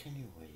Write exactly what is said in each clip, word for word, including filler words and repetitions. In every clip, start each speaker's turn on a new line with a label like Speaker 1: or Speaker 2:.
Speaker 1: Can you wait?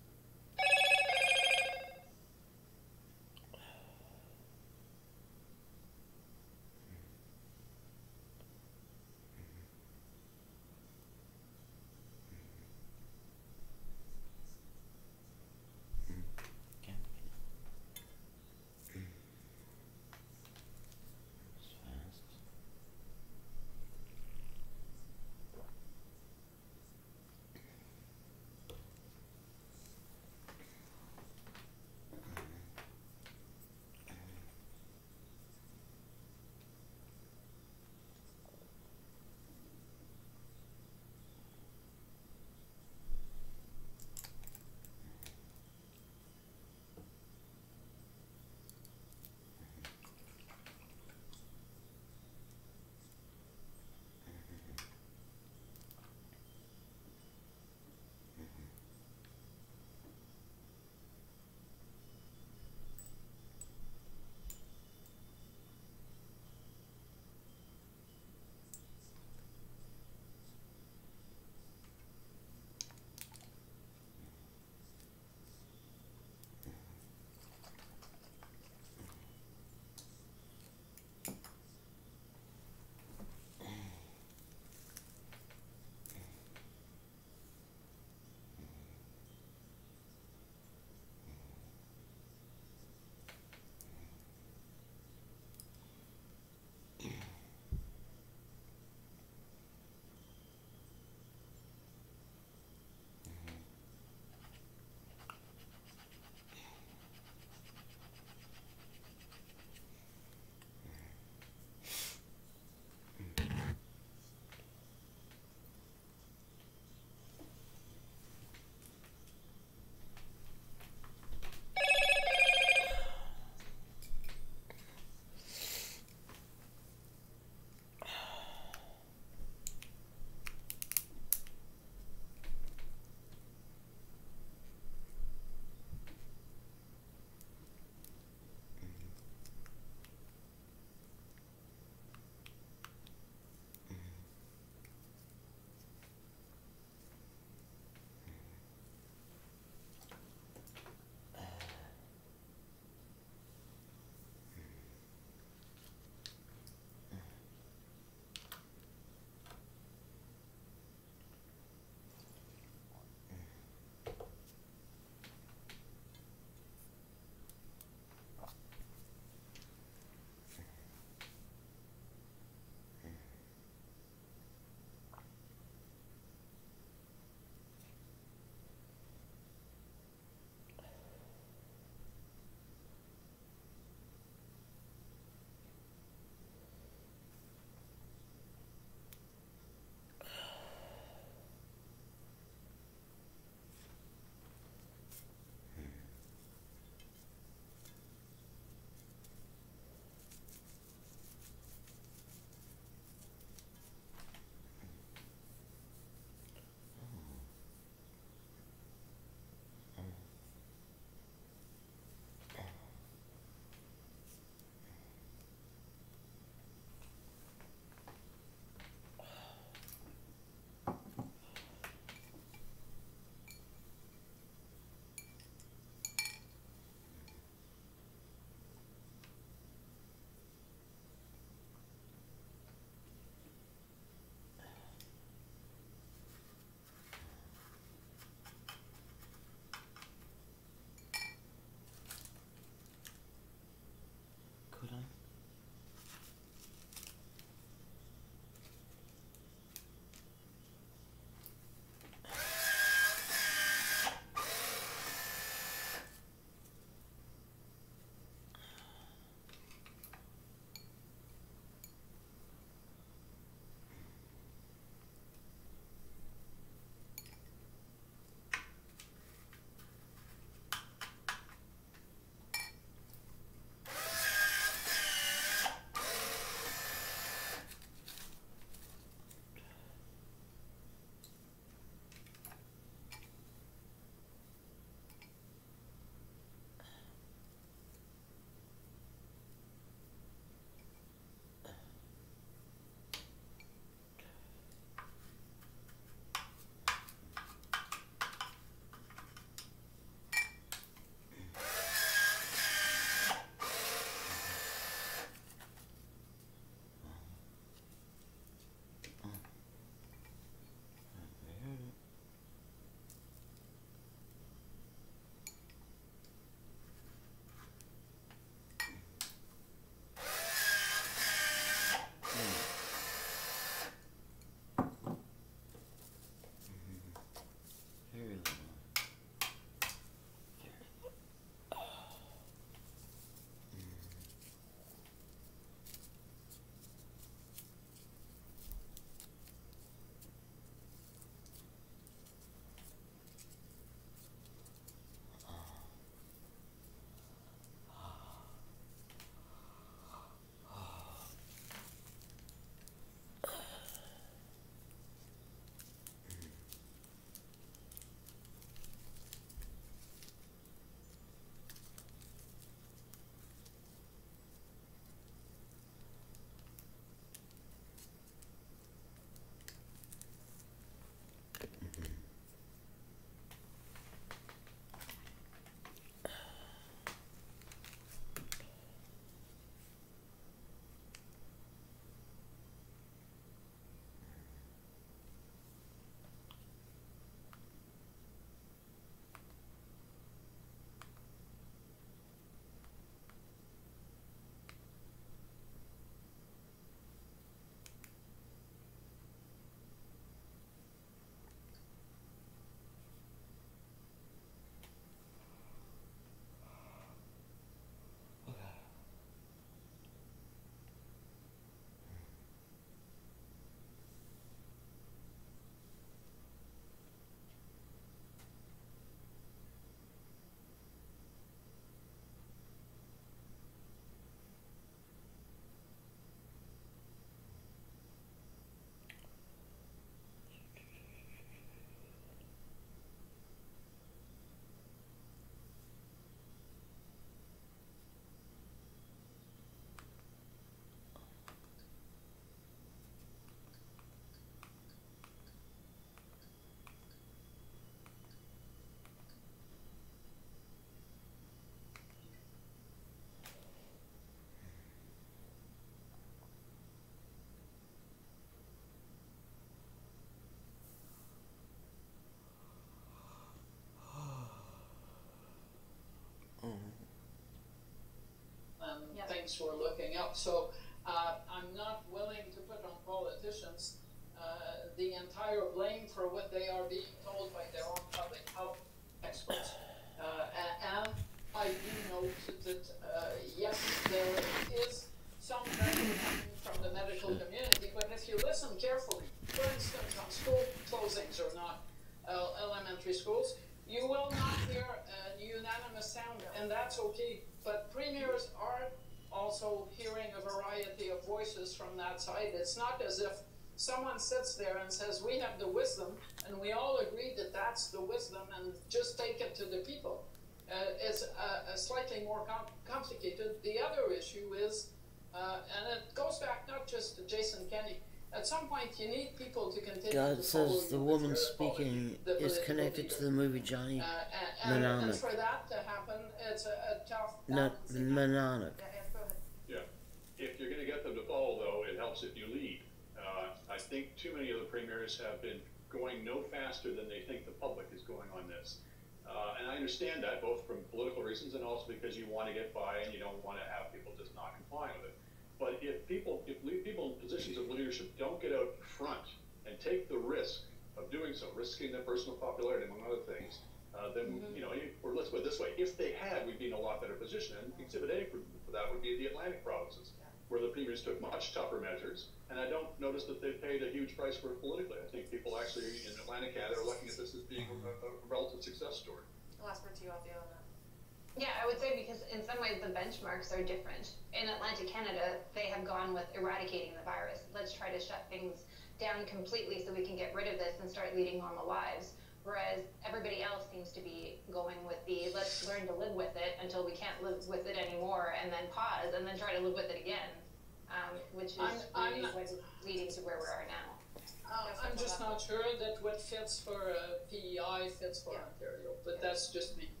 Speaker 1: yep.
Speaker 2: things we're looking up. So uh, I'm not willing to put on politicians uh, the entire blame for what they are being told by their own public health experts. Uh, and I do note that, uh, yes, there is some pressure coming from the medical community, but if you listen carefully, for instance, on school closings or not, uh, elementary schools, you will not hear a unanimous sound, and that's okay. But premiers are also hearing a variety of voices from that side. It's not as if someone sits there and says, we have the wisdom, and we all agree that that's the wisdom, and just take it to the people. Uh, it's uh, slightly more com complicated. The other issue is, uh, and it goes back not just to Jason Kenney, at some point you need people to continue
Speaker 3: God
Speaker 2: to
Speaker 3: says the woman speaking is connected
Speaker 2: leader.
Speaker 3: to the movie Johnny
Speaker 2: uh, and, and, and
Speaker 3: Mnemonic.
Speaker 2: for that to happen, it's a, a tough
Speaker 3: Not
Speaker 2: balancing act.
Speaker 3: Mnemonic.
Speaker 4: Yeah. If you're going to get them to follow, though, it helps if you lead. Uh, I think too many of the premiers have been going no faster than they think the public is going on this. Uh, and I understand that, both from political reasons and also because you want to get by and you don't want to have people just not complying with it. But if people, if people in positions of leadership don't get out front and take the risk of doing so, risking their personal popularity, among other things, uh, then, mm-hmm. you know, or let's put it this way, if they had, we'd be in a lot better position. And Exhibit A for, for that would be the Atlantic provinces, yeah. where the premiers took much tougher measures. And I don't notice that they paid a huge price for it politically. I think people actually in Atlantic Canada are looking at this as being a, a relative success story.
Speaker 1: Last word to you, Althea, on that.
Speaker 5: Yeah, I would say because in some ways the benchmarks are different. In Atlantic Canada, they have gone with eradicating the virus. Let's try to shut things down completely so we can get rid of this and start leading normal lives. Whereas everybody else seems to be going with the let's learn to live with it until we can't live with it anymore, and then pause and then try to live with it again, um, which is
Speaker 2: I'm,
Speaker 5: really
Speaker 2: I'm
Speaker 5: what's leading to where we are now.
Speaker 2: Uh, I'm just not sure that what fits for uh, P E I fits for yeah. Ontario, but yeah. that's just me.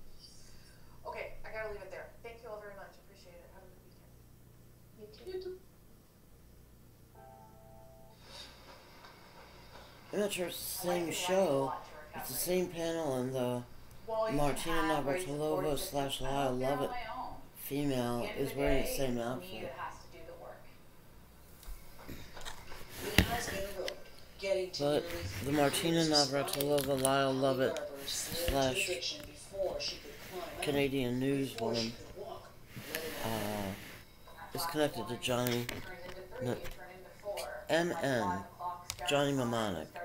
Speaker 1: Okay, I gotta leave it there. Thank you all very much. Appreciate it. Have a good weekend.
Speaker 2: You too. You too.
Speaker 3: I'm not sure it's the same show. It's the same panel, and the
Speaker 6: well,
Speaker 3: Martina Navratilova slash Lyle Lovett female is wearing the same outfit. But the Martina Navratilova Lyle Lovett slash Canadian newswoman uh, is connected to Johnny M N Johnny Mnemonic.